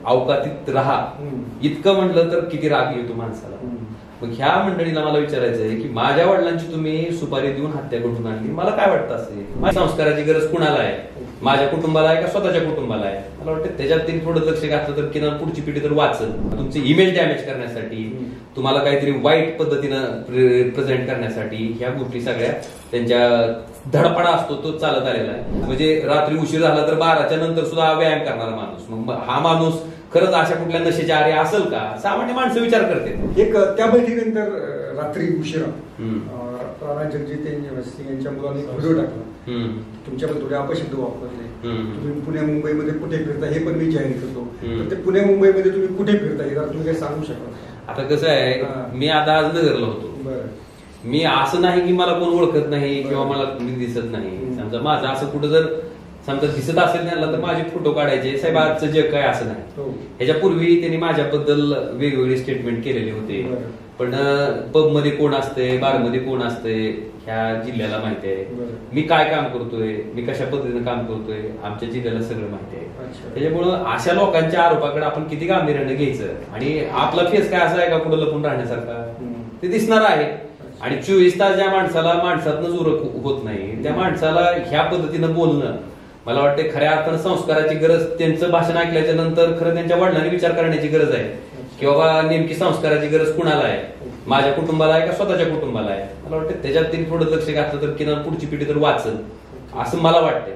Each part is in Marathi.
अवकातीत राहा इतकं म्हटलं तर किती राग येतो माणसाला. मग ह्या मंडळीला मला विचारायचं आहे की माझ्या वडिलांची तुम्ही सुपारी देऊन हत्या घडून आणली, मला काय वाटतं असेल? माझ्या संस्काराची गरज कुणाला आहे? माझ्या कुटुंबाला आहे का स्वतःच्या कुटुंबाला आहे? मला वाटतं त्याच्यात त्यांनी थोडं लक्ष घातलं तर किंवा पुढची पिढी तर वाचल. तुमचे इमेज डॅमेज करण्यासाठी, तुम्हाला काहीतरी वाईट पद्धतीनं प्रेझेंट करण्यासाठी ह्या गोष्टी सगळ्या त्यांच्या धडपडा असतो तो चालत आलेला आहे. म्हणजे रात्री उशीर झाला तर 12च्या नंतर सुद्धा व्यायाम करणारा माणूस, मग हा माणूस खरंच अशा कुठल्या नशेच्या आहारी असेल का? सामान्य माणसं विचार करते. एक त्या बैठकीनंतर रात्री उशिरा राणा जगजित यांच्या मुलांनी व्हिडिओ टाकला, तुमच्याकडे थोडे अपशब्द वापरले, तुम्ही पुणे मुंबईमध्ये कुठे फिरता हे पण मी जाहीर करतो. तर ते पुणे मुंबईमध्ये तुम्ही कुठे फिरता हे तुम्ही काही सांगू शकाल? आता कसं आहे, मी आता आज नगरला होतो. मी असं नाही की मला कोण ओळखत नाही किंवा मला कोणी दिसत नाही. समजा माझं असं कुठं जर समजा दिसत असेल त्यांना तर माझे फोटो काढायचे, साहेब आजचं जग काय असं नाही. ह्याच्यापूर्वी त्यांनी माझ्याबद्दल वेगवेगळे स्टेटमेंट केलेले होते. पण पब मध्ये कोण असते, बार मध्ये कोण असते ह्या जिल्ह्याला माहिती आहे. मी काय काम करतोय, मी कशा पद्धतीनं काम करतोय, आमच्या जिल्ह्याला सगळं माहिती आहे. त्याच्यामुळं अशा लोकांच्या आरोपाकडे आपण किती गांभीर्यानं घ्यायचं आणि आपला फेस काय असा आहे का कुठं लपून राहण्यासारखा ते दिसणार आहे. आणि 24 तास ज्या माणसाला माणसातनंच उरक होत नाही त्या माणसाला ह्या पद्धतीनं बोलणं, मला वाटतं खऱ्या अर्थानं संस्काराची गरज, त्यांचं भाषण ऐकल्याच्या नंतर खरं त्यांच्या वडिलांनी विचार करण्याची गरज आहे की बाबा नेमकी संस्काराची गरज कुणाला आहे? माझ्या कुटुंबाला आहे का स्वतःच्या कुटुंबाला आहे? मला वाटतं त्याच्यात त्यांनी थोडं लक्ष घातलं तर किंवा पुढची पिढी तर वाचल असं मला वाटतंय.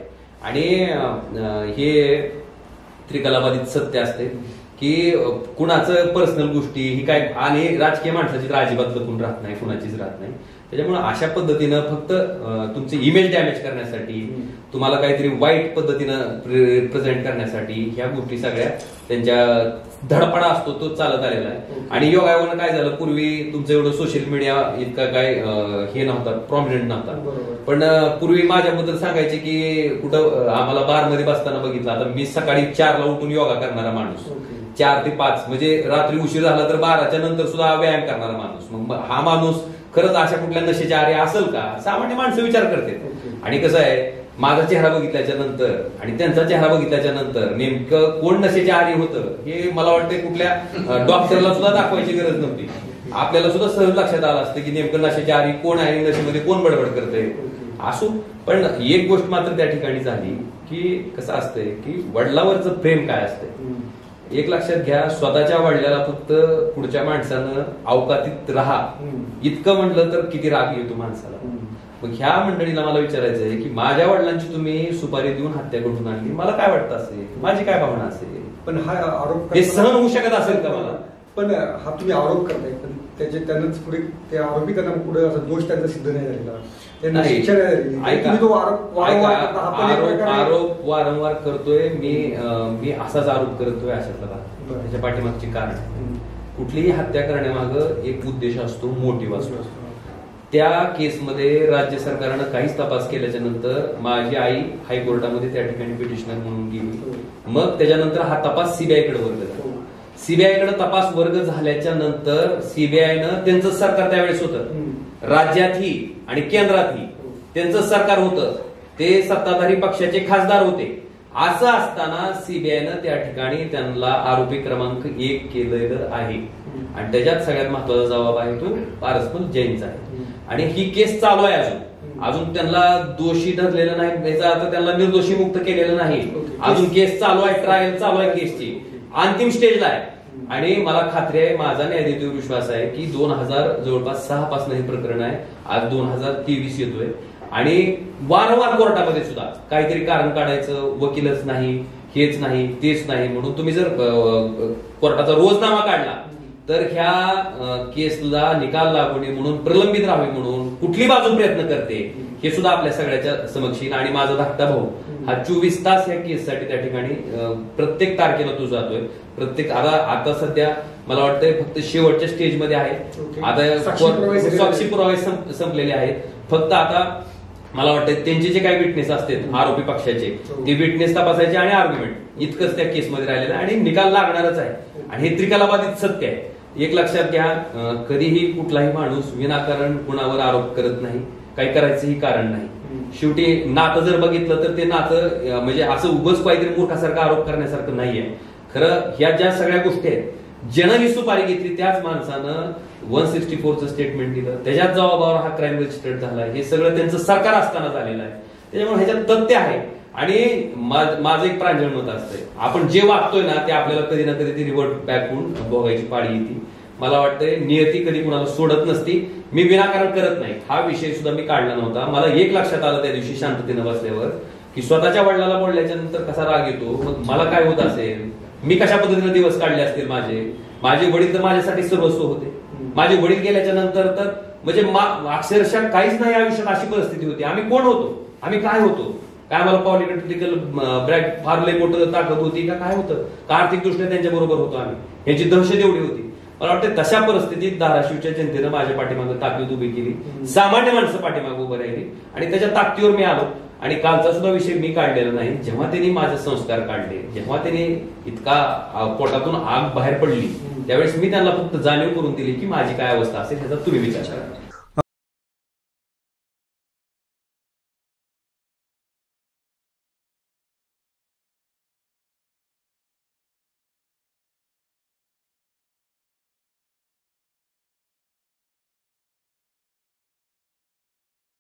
आणि हे त्रिकलाबाधित सत्य असते की कुणाचं पर्सनल गोष्टी ही काय, आणि राजकीय माणसाची तर अजिबात लपून राहत नाही, कुणाचीच राहत नाही. त्याच्यामुळे अशा पद्धतीनं फक्त तुमचे इमेज डॅमेज करण्यासाठी, तुम्हाला काहीतरी वाईट पद्धतीनं प्रेझेंट करण्यासाठी ह्या गोष्टी सगळ्या त्यांच्या धडपडा असतो तो चालत आलेला आहे. आणि योगायोगानं काय झालं, पूर्वी तुमचं एवढं सोशल मीडिया इतका काय हे नव्हता, प्रॉमिनंट नव्हता. पण पूर्वी माझ्याबद्दल सांगायचे की कुठं आम्हाला बारमध्ये बसताना बघितलं. आता मी सकाळी 4ला उठून योगा करणारा माणूस, 4 ते 5 म्हणजे रात्री उशीर झाला तर 12च्या नंतर सुद्धा व्यायाम करणारा माणूस, मग हा माणूस खरंच अशा कुठल्या नशेच्या आहारी असेल का? सामान्य माणसं विचार करते. आणि कसं आहे, माझा चेहरा बघितल्याच्या नंतर आणि त्यांचा चेहरा बघितल्याच्या नंतर नेमकं कोण नशेच्या आहारी होतं हे मला वाटतं कुठल्या डॉक्टरला सुद्धा दाखवायची गरज नव्हती. आपल्याला सुद्धा सहज लक्षात आलं असतं की नेमकं नशेच्या आहारी कोण आहे, नशेमध्ये कोण बडबड करतंय असो. पण एक गोष्ट मात्र त्या ठिकाणी झाली की कसं असतंय की वडिलावरचं प्रेम काय असतंय. एक लक्षात घ्या, स्वतःच्या वडिलाला फक्त पुढच्या माणसानं अवकातीत राहा इतकं म्हटलं तर किती राग येतो माणसाला. मग ह्या मंडळीला मला विचारायचं आहे की माझ्या वडिलांची तुम्ही सुपारी देऊन हत्या घडून आणली, मला काय वाटतं असेल? माझी काय भावना असेल? पण हा आरोप हे सहन होऊ शकत असेल का मला? पण हा तुम्ही आरोप करताय, पण त्यांनाच पुढे ते आरोपी त्यांना पुढे दोष त्यांचा सिद्ध नाही झालेला, त्यांना शिक्षा नाही झाली. आरोप वारंवार करतोय मी असाच आरोप करतोय अशातला त्याच्या पाठीमागची कारण. कुठलीही हत्या करण्यामागं एक उद्देश असतो, मोटिव्ह असतो. त्या केसमध्ये राज्य सरकारनं काहीच तपास केल्याच्या नंतर माझी आई हायकोर्टामध्ये त्या ठिकाणी पिटिशनर म्हणून गेली. मग त्याच्यानंतर हा तपास सीबीआयकडे वर्ग झाला. सीबीआयकडे तपास वर्ग झाल्याच्या नंतर सीबीआयनं त्यांचं सरकार त्यावेळेस होतं, राज्यातही आणि केंद्रातही त्यांचं सरकार होतं, ते सत्ताधारी पक्षाचे खासदार होते. असं असताना सीबीआयनं त्या ठिकाणी त्यांना आरोपी क्रमांक 1 केलेलं आहे. आणि त्याच्यात सगळ्यात महत्वाचा जबाब आहे तो पारसमल जैनचा आहे. आणि ही केस चालू आहे अजून त्यांना दोषी धरलेलं नाही, याचा अर्थ त्यांना निर्दोषी मुक्त केलेलं नाही. अजून केस चालू आहे, ट्रायल चालू आहे, केसची अंतिम स्टेजला आहे. आणि मला खात्री आहे, माझा न्यायदेव विश्वास आहे की 2000 जवळपास 6 पासून हे प्रकरण आहे, आज 2023 येतोय. आणि वारंवार कोर्टामध्ये सुद्धा काहीतरी कारण काढायचं, वकीलच नाही, हेच नाही, तेच नाही म्हणून तुम्ही जर कोर्टाचा रोजनामा काढला तर ह्या केसला निकाल लागू नये म्हणून, प्रलंबित राहावे म्हणून कुठली बाजू प्रयत्न करते हे सुद्धा आपल्या सगळ्याच्या समक्ष येईल. आणि माझा धाकटा भाऊ हा 24 तास या केससाठी त्या ठिकाणी प्रत्येक तारखेला तो जातोय. प्रत्येक आता सध्या मला वाटतंय फक्त शेवटच्या स्टेजमध्ये आहे. आता साक्षी पुरावे संपलेले आहेत. फक्त आता मला वाटतं त्यांचे जे काही विटनेस असतात आरोपी पक्षाचे, ते विटनेस तपासायचे आणि आर्ग्युमेंट इतकंच त्या केसमध्ये राहिलेलं आहे. आणि निकाल लागणारच आहे. आणि हे त्रिकलाबाधित सत्य आहे. एक लक्षात घ्या, कधीही कुठलाही माणूस विनाकारण कुणावर आरोप करत नाही, काही करायचंही कारण नाही. शेवटी नातं जर बघितलं तर ते नातं म्हणजे असं उगाच काहीतरी मूर्खासारखं आरोप करण्यासारखं नाहीये. खरं ह्या ज्या सगळ्या गोष्टी आहेत, ज्यानं ही सुपारी घेतली त्याच माणसानं 164चं स्टेटमेंट दिलं, त्याच्याच जबाबावर हा क्राईम रजिस्टर्ड झाला. हे सगळं त्यांचं सरकार असताना झालेलं आहे. त्याच्यामुळे ह्याच्यात तथ्य आहे. आणि माझं एक प्रांजळ मत असतंय, आपण जे वागतोय ना ते आपल्याला कधी ना कधी ती रिव्हर्ट बॅक होऊन भोगायची पाळी येते. मला वाटतंय नियती कधी कुणाला सोडत नसती. मी विनाकारण करत नाही. हा विषय सुद्धा मी काढला नव्हता. मला एक लक्षात आलं त्या दिवशी शांततेनं बसल्यावर की स्वतःच्या वडिलाला बोलल्याच्या नंतर कसा राग येतो. मग मला काय होत असेल, मी कशा पद्धतीने दिवस काढले असतील. माझे वडील तर माझ्यासाठी सर्वस्व होते. माझे वडील गेल्याच्या नंतर तर म्हणजे अक्षरशः काहीच नाही आयुष्यात अशी परिस्थिती होती. आम्ही कोण होतो, आम्ही काय होतो, काय आम्हाला पॉलिटिकल फार लय मोठं ताकद होती का, काय होतं का, आर्थिकदृष्ट्या त्यांच्या बरोबर होतो आम्ही, यांची दहशत एवढी होती. मला वाटतं तशा परिस्थितीत धाराशिवच्या जनतेनं माझ्या पाठीमागे ताकद उभी केली, सामान्य माणसं पाठीमागे उभं राहिली आणि त्याच्या ताकदीवर मी आलो. आणि कालचा सुद्धा विषय मी काढलेला नाही. जेव्हा त्यांनी माझे संस्कार काढले, जेव्हा त्यांनी इतका पोटातून आग बाहेर पडली, त्यावेळेस मी त्यांना फक्त जाणीव करून दिली की माझी काय अवस्था असेल ह्याचा तुम्ही विचार करा.